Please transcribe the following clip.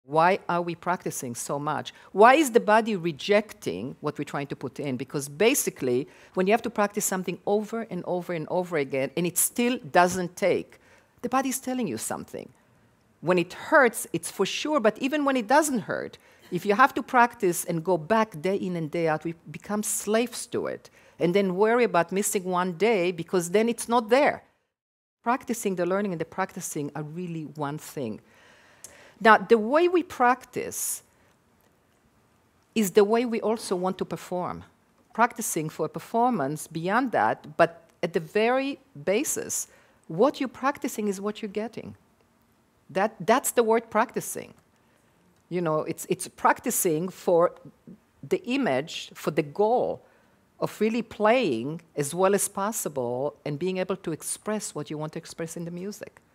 Why are we practicing so much? Why is the body rejecting what we're trying to put in? Because basically, when you have to practice something over and over and over again, and it still doesn't take, the body's telling you something. When it hurts, it's for sure, but even when it doesn't hurt, if you have to practice and go back day in and day out, we become slaves to it, and then worry about missing one day because then it's not there. Practicing, the learning and the practicing are really one thing. Now, the way we practice is the way we also want to perform. Practicing for a performance beyond that, but at the very basis, what you're practicing is what you're getting. That's the word practicing. You know, it's practicing for the image, for the goal of really playing as well as possible and being able to express what you want to express in the music.